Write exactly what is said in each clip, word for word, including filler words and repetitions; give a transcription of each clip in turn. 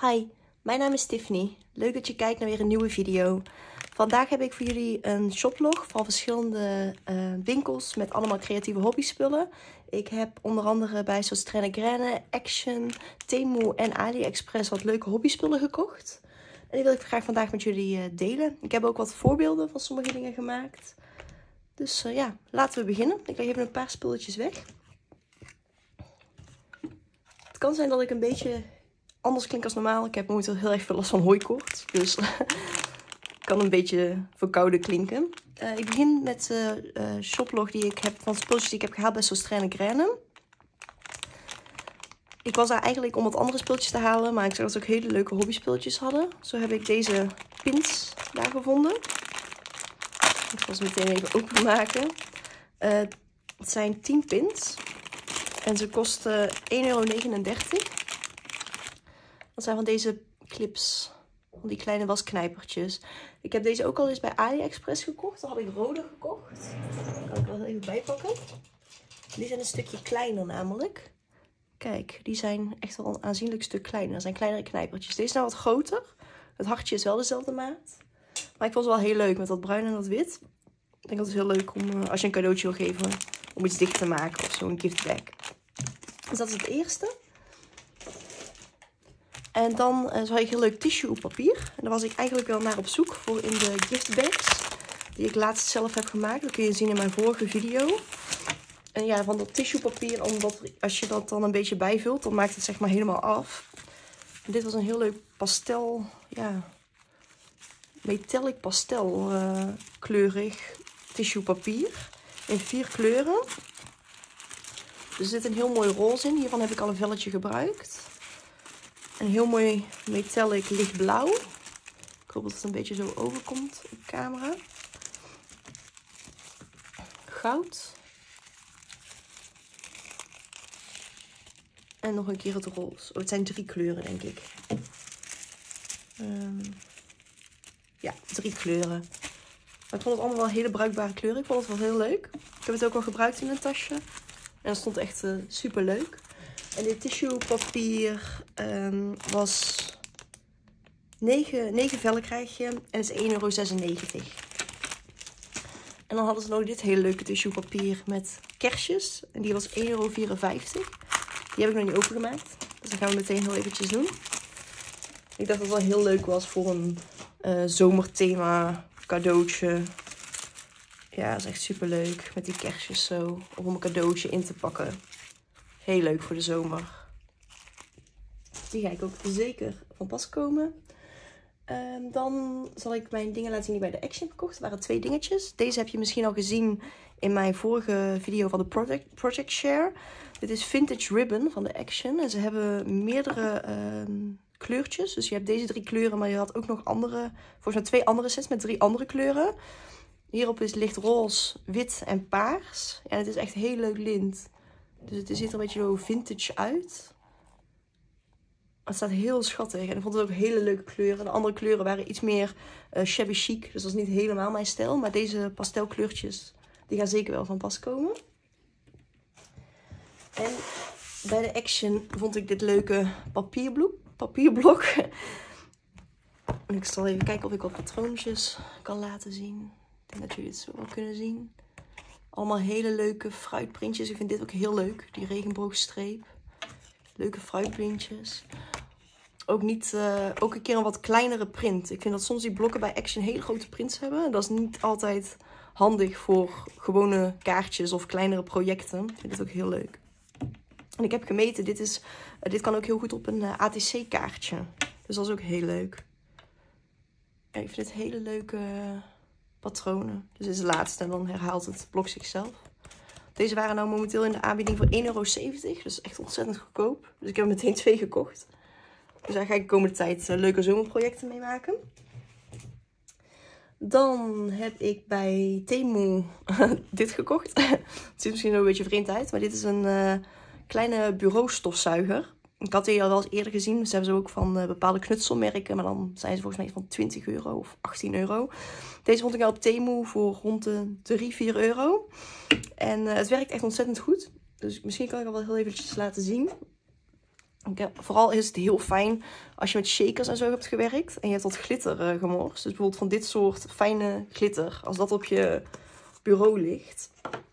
Hi, mijn naam is Tiffany. Leuk dat je kijkt naar weer een nieuwe video. Vandaag heb ik voor jullie een shoplog van verschillende uh, winkels met allemaal creatieve hobbyspullen. Ik heb onder andere bij Sostrenna Grene, Action, Temu en AliExpress wat leuke hobbyspullen gekocht. En die wil ik graag vandaag met jullie uh, delen. Ik heb ook wat voorbeelden van sommige dingen gemaakt. Dus uh, ja, laten we beginnen. Ik leg even een paar spulletjes weg. Het kan zijn dat ik een beetje anders klink als normaal. Ik heb momenteel heel erg veel last van hooikoorts. Dus ik kan een beetje verkouden klinken. Uh, ik begin met de uh, uh, shoplog die ik heb van spulletjes die ik heb gehaald bij Sostrenna Grene. Ik was daar eigenlijk om wat andere spulletjes te halen. Maar ik zag dat ze ook hele leuke hobbyspulletjes hadden. Zo heb ik deze pins daar gevonden. Ik zal ze meteen even openmaken. Uh, het zijn tien pins. En ze kosten één euro negenendertig. Dat zijn van deze clips. Van die kleine wasknijpertjes. Ik heb deze ook al eens bij AliExpress gekocht. Daar had ik rode gekocht. Die kan ik wel even bijpakken. Die zijn een stukje kleiner namelijk. Kijk, die zijn echt wel een aanzienlijk stuk kleiner. Dat zijn kleinere knijpertjes. Deze is nou wat groter. Het hartje is wel dezelfde maat. Maar ik vond het wel heel leuk met dat bruin en dat wit. Ik denk dat het heel leuk om, als je een cadeautje wil geven, om iets dicht te maken of zo, een giftbag. Dus dat is het eerste. En dan uh, zag ik heel leuk tissue papier. En daar was ik eigenlijk wel naar op zoek voor in de giftbags. Die ik laatst zelf heb gemaakt. Dat kun je zien in mijn vorige video. En ja, van dat tissue papier, omdat als je dat dan een beetje bijvult, dan maakt het zeg maar helemaal af. En dit was een heel leuk pastel, ja, metallic pastel uh, kleurig tissue papier. In vier kleuren. Er zit een heel mooi roze in. Hiervan heb ik al een velletje gebruikt. Een heel mooi metallic lichtblauw. Ik hoop dat het een beetje zo overkomt op camera. Goud. En nog een keer het roze. Oh, het zijn drie kleuren, denk ik. Um, ja, drie kleuren. Maar ik vond het allemaal wel hele bruikbare kleuren. Ik vond het wel heel leuk. Ik heb het ook wel gebruikt in een tasje. En dat stond echt uh, super leuk. En dit tissue papier um, was negen, negen vellen krijg je. En het is één euro zesennegentig. En dan hadden ze nog dit hele leuke tissue papier met kersjes. En die was één euro vierenvijftig. Die heb ik nog niet opengemaakt. Dus dat gaan we meteen heel eventjes doen. Ik dacht dat het wel heel leuk was voor een uh, zomerthema cadeautje. Ja, dat is echt super leuk. Met die kersjes zo. Of om een cadeautje in te pakken. Heel leuk voor de zomer. Die ga ik ook zeker van pas komen. Um, dan zal ik mijn dingen laten zien die ik bij de Action heb gekocht. Er waren twee dingetjes. Deze heb je misschien al gezien in mijn vorige video van de Project, Project Share. Dit is Vintage Ribbon van de Action. En ze hebben meerdere um, kleurtjes. Dus je hebt deze drie kleuren, maar je had ook nog andere. Volgens mij twee andere sets met drie andere kleuren. Hierop is licht roze, wit en paars. En het is echt heel leuk lint. Dus het ziet er een beetje zo vintage uit. Het staat heel schattig. En ik vond het ook hele leuke kleuren. De andere kleuren waren iets meer uh, shabby chic. Dus dat is niet helemaal mijn stijl. Maar deze pastelkleurtjes, die gaan zeker wel van pas komen. En bij de Action vond ik dit leuke papierblok. papierblok. En ik zal even kijken of ik wat patroontjes kan laten zien. Ik denk dat jullie het zo wel kunnen zien. Allemaal hele leuke fruitprintjes. Ik vind dit ook heel leuk. Die regenboogstreep. Leuke fruitprintjes. Ook, niet, uh, ook een keer een wat kleinere print. Ik vind dat soms die blokken bij Action hele grote prints hebben. Dat is niet altijd handig voor gewone kaartjes of kleinere projecten. Ik vind dit ook heel leuk. En ik heb gemeten. Dit, is, uh, dit kan ook heel goed op een uh, A T C kaartje. Dus dat is ook heel leuk. Ja, ik vind het hele leuke Uh, patronen. Dus dit is de laatste en dan herhaalt het blok zichzelf. Deze waren nou momenteel in de aanbieding voor één euro zeventig. Dus echt ontzettend goedkoop. Dus ik heb er meteen twee gekocht. Dus daar ga ik de komende tijd uh, leuke zomerprojecten mee maken. Dan heb ik bij Temu dit gekocht. Het ziet misschien nog een beetje vreemd uit. Maar dit is een uh, kleine bureaustofzuiger. Ik had die al wel eens eerder gezien. Ze hebben ze ook van uh, bepaalde knutselmerken. Maar dan zijn ze volgens mij van twintig euro of achttien euro. Deze vond ik al op Temu voor rond de drie, vier euro. En uh, het werkt echt ontzettend goed. Dus misschien kan ik al wel heel eventjes laten zien. Ik heb, vooral is het heel fijn als je met shakers en zo hebt gewerkt. En je hebt wat glitter uh, gemorst. Dus bijvoorbeeld van dit soort fijne glitter. Als dat op je bureau ligt.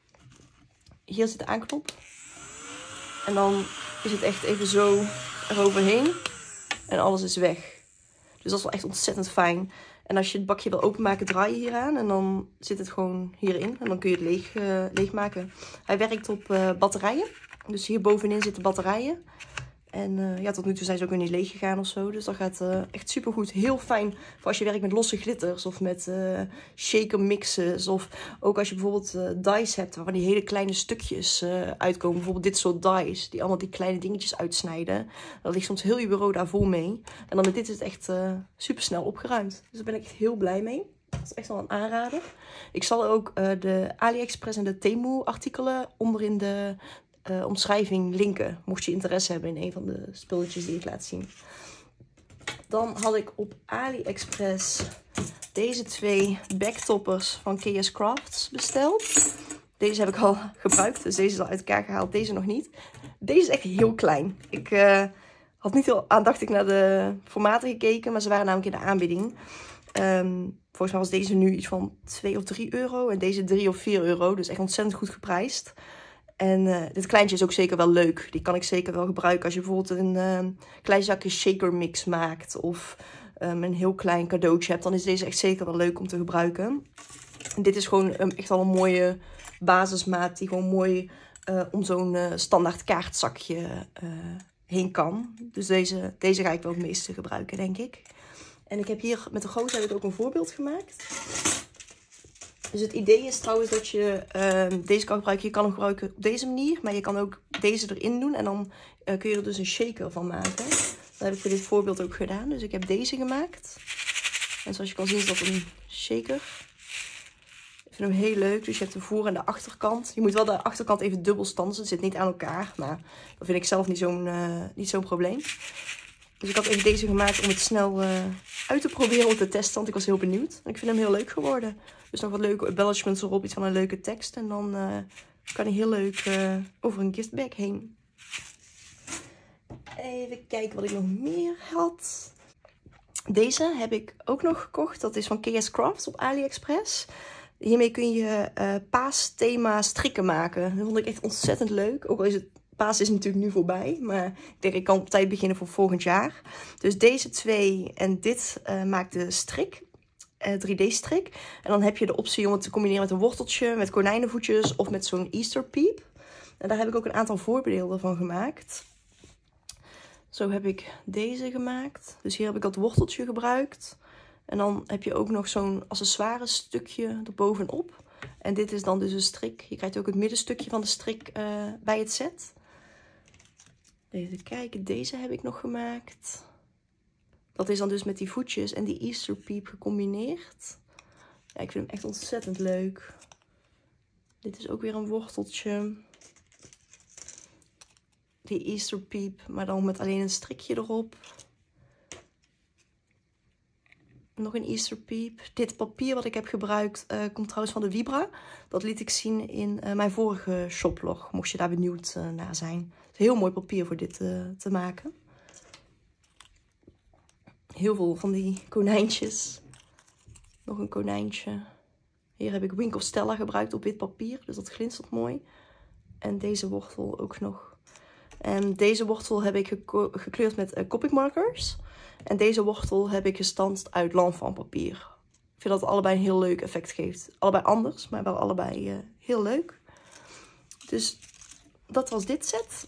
Hier zit de aanknop. En dan is het echt even zo eroverheen. En alles is weg. Dus dat is wel echt ontzettend fijn. En als je het bakje wil openmaken, draai je hier aan. En dan zit het gewoon hierin. En dan kun je het leeg, uh, leegmaken. Hij werkt op uh, batterijen. Dus hier bovenin zitten batterijen. En uh, ja, tot nu toe zijn ze ook weer niet leeg gegaan of zo. Dus dat gaat uh, echt super goed. Heel fijn voor als je werkt met losse glitters. Of met uh, shaker mixes. Of ook als je bijvoorbeeld uh, dies hebt. Waarvan die hele kleine stukjes uh, uitkomen. Bijvoorbeeld dit soort dies. Die allemaal die kleine dingetjes uitsnijden. Dan ligt soms heel je bureau daar vol mee. En dan met dit is het echt uh, super snel opgeruimd. Dus daar ben ik echt heel blij mee. Dat is echt wel een aanrader. Ik zal ook uh, de AliExpress en de Temu artikelen onderin de... Uh, omschrijving linken, mocht je interesse hebben in een van de spulletjes die ik laat zien. Dan had ik op AliExpress deze twee backtoppers van K S Crafts besteld. Deze heb ik al gebruikt, dus deze is al uit elkaar gehaald, deze nog niet. Deze is echt heel klein. Ik uh, had niet heel aandachtig naar de formaten gekeken, maar ze waren namelijk in de aanbieding. Um, volgens mij was deze nu iets van twee of drie euro en deze drie of vier euro, dus echt ontzettend goed geprijsd. En uh, dit kleintje is ook zeker wel leuk. Die kan ik zeker wel gebruiken als je bijvoorbeeld een uh, klein zakje shaker mix maakt. Of um, een heel klein cadeautje hebt. Dan is deze echt zeker wel leuk om te gebruiken. En dit is gewoon um, echt wel een mooie basismaat. Die gewoon mooi uh, om zo'n uh, standaard kaartzakje uh, heen kan. Dus deze, deze ga ik wel het meeste gebruiken, denk ik. En ik heb hier met de gozer heb ik ook een voorbeeld gemaakt. Dus het idee is trouwens dat je uh, deze kan gebruiken. Je kan hem gebruiken op deze manier. Maar je kan ook deze erin doen. En dan uh, kun je er dus een shaker van maken. Dat heb ik voor dit voorbeeld ook gedaan. Dus ik heb deze gemaakt. En zoals je kan zien is dat een shaker. Ik vind hem heel leuk. Dus je hebt de voor- en de achterkant. Je moet wel de achterkant even dubbel stansen. Het zit niet aan elkaar. Maar dat vind ik zelf niet zo'n uh, niet zo'n probleem. Dus ik had even deze gemaakt om het snel uh, uit te proberen, om te testen. Want ik was heel benieuwd. En ik vind hem heel leuk geworden. Dus nog wat leuke embellishments erop. Iets van een leuke tekst. En dan uh, kan hij heel leuk uh, over een giftbag heen. Even kijken wat ik nog meer had. Deze heb ik ook nog gekocht. Dat is van K S Crafts op AliExpress. Hiermee kun je uh, paasthema strikken maken. Dat vond ik echt ontzettend leuk. Ook al is het... Paas is natuurlijk nu voorbij, maar ik denk ik kan op tijd beginnen voor volgend jaar. Dus deze twee en dit uh, maakt de strik, uh, drie D strik. En dan heb je de optie om het te combineren met een worteltje, met konijnenvoetjes of met zo'n Easter piep. En daar heb ik ook een aantal voorbeelden van gemaakt. Zo heb ik deze gemaakt. Dus hier heb ik dat worteltje gebruikt. En dan heb je ook nog zo'n accessoire stukje erbovenop. En dit is dan dus een strik. Je krijgt ook het middenstukje van de strik uh, bij het set. Even kijken, deze heb ik nog gemaakt. Dat is dan dus met die voetjes en die Easter piep gecombineerd. Ja, ik vind hem echt ontzettend leuk. Dit is ook weer een worteltje. Die Easter piep, maar dan met alleen een strikje erop. Nog een Easter piep. Dit papier wat ik heb gebruikt uh, komt trouwens van de Vibra. Dat liet ik zien in uh, mijn vorige shoplog, mocht je daar benieuwd uh, naar zijn. Het is heel mooi papier voor dit uh, te maken. Heel veel van die konijntjes. Nog een konijntje. Hier heb ik Wink of Stella gebruikt op wit papier, dus dat glinstert mooi. En deze wortel ook nog. En deze wortel heb ik gekleurd met uh, Copic markers. En deze wortel heb ik gestanst uit lanvin papier. Ik vind dat het allebei een heel leuk effect geeft. Allebei anders, maar wel allebei uh, heel leuk. Dus dat was dit set.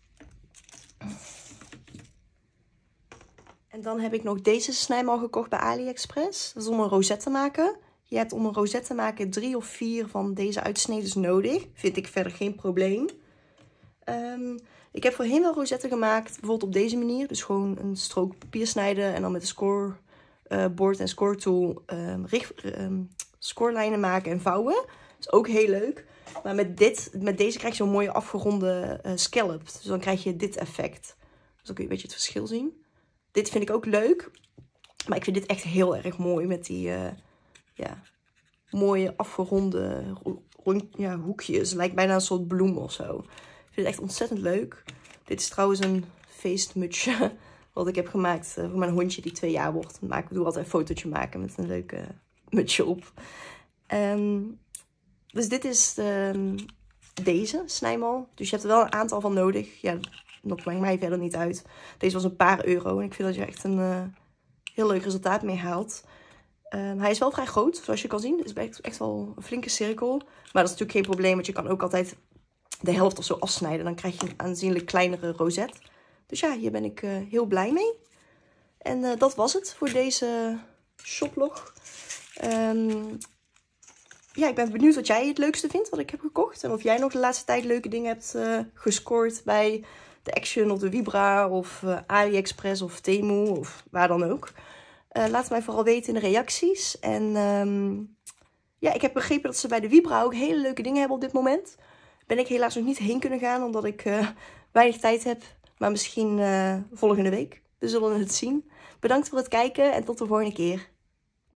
En dan heb ik nog deze snijmal gekocht bij AliExpress. Dat is om een rosette te maken. Je hebt om een rosette te maken drie of vier van deze uitsneden nodig. Vind ik verder geen probleem. Um, ik heb voorheen wel rozetten gemaakt, bijvoorbeeld op deze manier. Dus gewoon een strook papier snijden en dan met een scoreboard uh, en score tool um, richt, um, scorelijnen maken en vouwen. Dat is ook heel leuk. Maar met, dit, met deze krijg je zo'n mooie afgeronde uh, scallop. Dus dan krijg je dit effect. Dus dan kun je een beetje het verschil zien. Dit vind ik ook leuk. Maar ik vind dit echt heel erg mooi met die uh, ja, mooie afgeronde rond, ja, hoekjes. Het lijkt bijna een soort bloem of zo. Ik vind het echt ontzettend leuk. Dit is trouwens een feestmutsje. Wat ik heb gemaakt uh, voor mijn hondje die twee jaar wordt. Ik doe altijd een fotootje maken met een leuke uh, mutsje op. Um, dus dit is de, deze snijmal. Dus je hebt er wel een aantal van nodig. Ja, dat maakt mij verder niet uit. Deze was een paar euro. En ik vind dat je er echt een uh, heel leuk resultaat mee haalt. Um, hij is wel vrij groot, zoals je kan zien. Het is echt, echt wel een flinke cirkel. Maar dat is natuurlijk geen probleem, want je kan ook altijd de helft of zo afsnijden. Dan krijg je een aanzienlijk kleinere rozet. Dus ja, hier ben ik uh, heel blij mee. En uh, dat was het voor deze shoplog. Um, ja, ik ben benieuwd wat jij het leukste vindt, wat ik heb gekocht. En of jij nog de laatste tijd leuke dingen hebt uh, gescoord bij de Action of de Vibra of uh, AliExpress of Temu of waar dan ook. Uh, laat het mij vooral weten in de reacties. En um, ja, ik heb begrepen dat ze bij de Vibra ook hele leuke dingen hebben op dit moment. Ben ik helaas nog niet heen kunnen gaan, omdat ik uh, weinig tijd heb. Maar misschien uh, volgende week. We zullen het zien. Bedankt voor het kijken en tot de volgende keer.